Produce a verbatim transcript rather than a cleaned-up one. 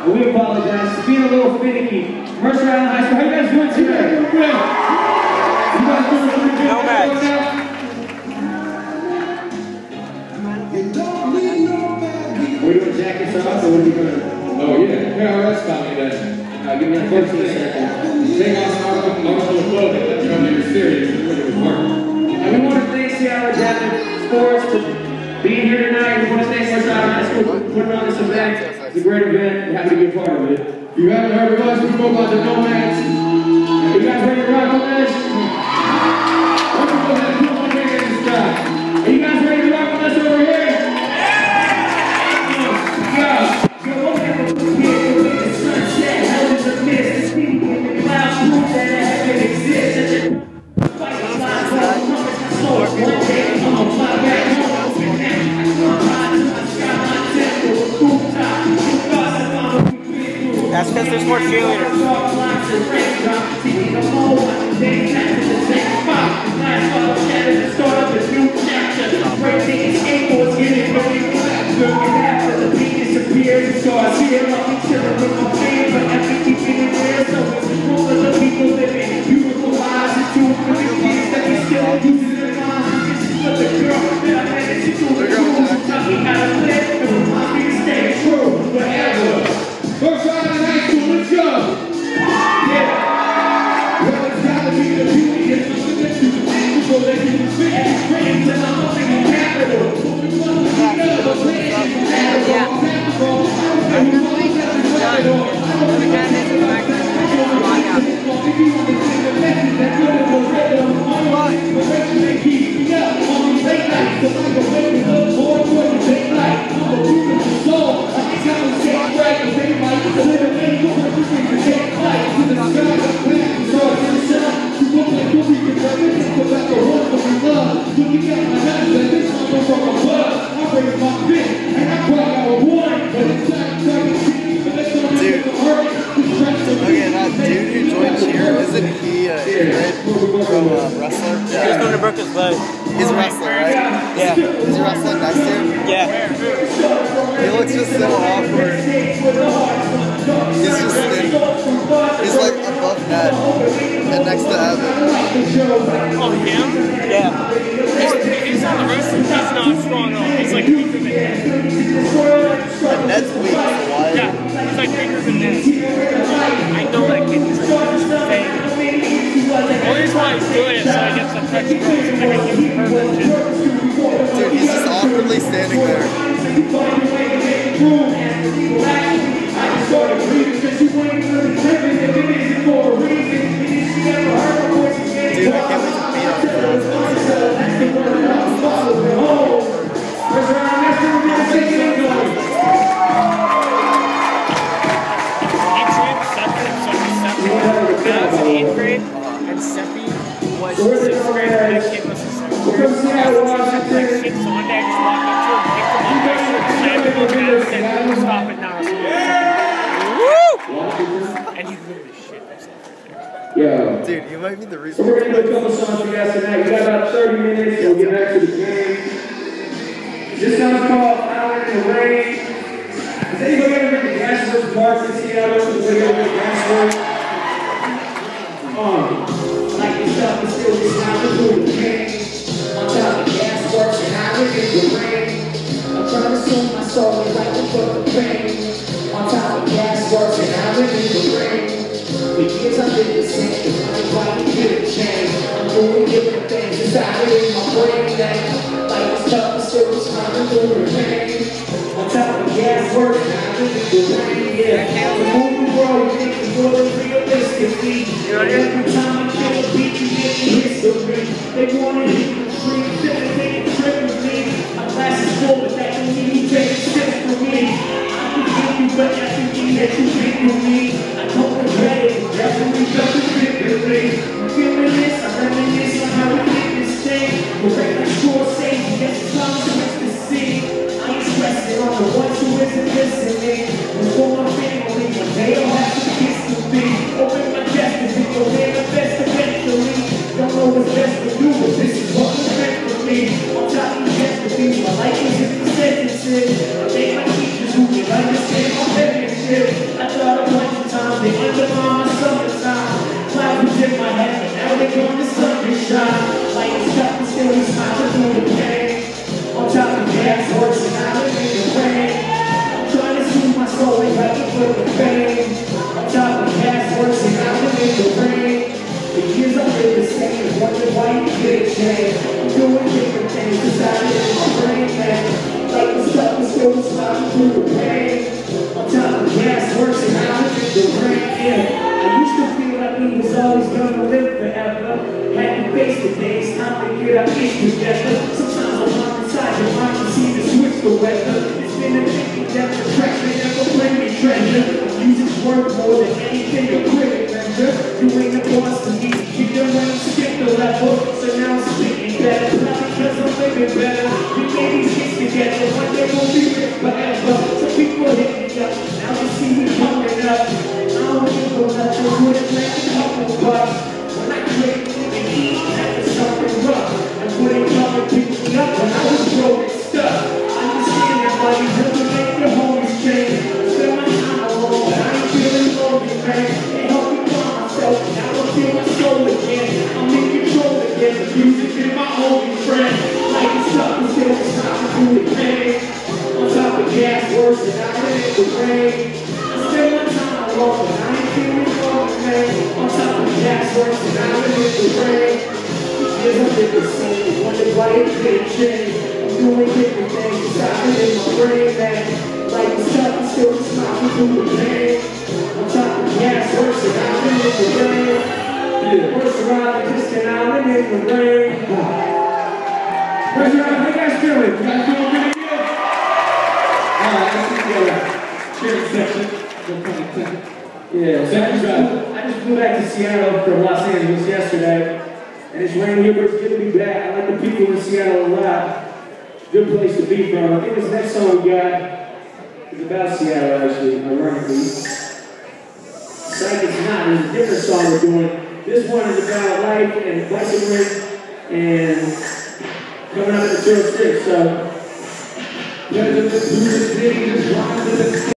We apologize for being a little finicky. Mercer Island High School, how you guys doing today? You guys doing pretty good? No match. Are we doing jackets off or what are we doing? Oh yeah, K R S got me then. Uh, give me a fourteen seconds. Take off our emotional clothing. That's gonna be serious. It's really important. And we want to thank Seattle Javelin Sports for being here tonight. We want to thank Mercer Island High School for putting on this event. It's a great event. We're happy to be a part of it. If you haven't heard of us, we go by the Nomads. Are you guys ready to rock on this? Let's go ahead and put one hand in the sky. Are you guys ready to rock on this over here? Yeah. So we'll have a good hit with the sunset. Hell is a mist. The city in the clouds prove that heaven exists. Such a fight the lines all coming to source. One day I'm gonna fly back home. I come high to my sky, my temple, rooftop. That's because there's more cheerleaders. First round of the high school, let's go! Yeah! Well, it's gotta be the beauty, it's something that you can do before they can fit and friends, and I'm up in the capital. What we want to see is a plan, and it's all tactical. And we want to get the credit on. I don't think I need to back that. I don't want to be on the same message that's good as a regular online. But when they keep me up on these late nights, the like a baby look more for the daylight. I'm a beautiful soul. I think I'm a safe right, but they might be a little bit more than you think to take flight. To the sky, the plan, the stars in the sun. You look like you'll be converted, think about the one that we love. Looking at my hands, like this one goes from above. I raise my fist, and I cry out a one. But it's time to start to see, but let's not Dude. get the hurt. Okay, that dude who joined cheer, isn't he uh, Ingrid from uh, Wrestler? He's Yeah. going to Brooklyn's Blood. He's a wrestler, right? Yeah. Is he wrestling next year? Yeah. He looks just so awkward. He's just thin. He's like above Ned and next to Evan. Oh, him? Yeah. He's, he's on the wrestling. He's not strong at all. He's like weaker than Ned. And Ned's weak, so why? Yeah, he's like weaker than Ned. I know that kid. He's like fake. The only reason why he's doing it is so he gets the touch girls. I think he's perfect. Dude, he's just awkwardly standing there. Dude, I can't wait to beat eighth grade, and Seppi was sixth grade, and that kid was in seventh grade. Like, shit's on there, just walk up to him, pick him up, make sure to slam him on the head, and then stop it now. Woo! And he's moving his shit. Yeah. Dude, you might be the reason. So we're going to do a couple songs for you guys tonight. We got about thirty minutes, so we'll get back to the game. This song's called Out in the Rain. Has anybody ever been to Gasworks Park in Seattle? Has anybody ever been to Gasworks? Um, like yourself, it's still this time to do the pain. On top of Gasworks and I live in the rain. I'm trying to soothe my soul and like to put the pain. On top of Gasworks and I live in the rain. For years I've been the same, I'm trying to get a change. I'm doing different things inside in my brain. That like it's tough, it's still it's time to do the pain. On top of Gasworks and I live in the rain. Yeah, the movie world, you think it's more realistically. Every time I kill a beat, you get the history. They wanna hit the tree, they ain't tripping me. My glass is full, but that don't mean you take a sip from me. I can give you, but that don't mean that you think with me. I don't regret it, that's when we jump and fit with me. Feeling I reminisce on how we did this thing. We're right like Scorsese, yes, it's time to switch the scene. I ain't stressing on the ones who isn't listening. For my family, they don't have to kiss to me. Open my chest and think you'll manifest eventually. Don't know what's best to do, but this is what was meant for me. On top of these yesterdays, my life is in the sentences. I thank my teachers who can understand my penmanship. I works and I live in the rain. Yeah. I used to feel like we was always gonna live forever. Had to face the days, time to get our ish together. Sometimes I walk inside your mind to see the switch the weather. It's been a tricky death, the track they never bring me treasure. Music's worth more than anything a critic measure. You ain't the boss to me, you don't want to skip the level. So now I'm speaking better, not because I'm living better. We made these hits together, one day we'll be rich forever. Some people hit me up, now they see me coming up. I don't give a nothing, wouldn't let me help them bucks. When I create and eat, that was something rough. I wouldn't come and pick me up when I was broke and stuck. Understand that money doesn't make your homies change. Spend my time alone, but I ain't feeling lonely, man. It helped me find myself, now I feel my soul again. I'm in control again, the music is my only friend. Like it's up, it's still stopping through the pain. On top of gas, worse than I did in the rain. I spend my time alone, but I ain't feeling lonely, man. On top of gas, worse than I did in the rain. Years I've been the same, wonder why it didn't change. I'm doing different things, deciding in my brain, man. Like it's up, I'm still smiling through the pain. On top of gas, worse than I did in the rain. Yeah. Worse around than just an island in the rain. Where's your how you guys feeling? You guys feeling pretty good? Alright, let's see the cheering section. Yeah, so I just flew back to Seattle from Los Angeles yesterday. And it's raining here, but it's good to be back. I like the people in Seattle a lot. Good place to be from. I think this next song we got is about Seattle, actually, ironically. Psych, it's not. There's a different song we're doing. This one is about life and bicycling and coming out of the zero six. So,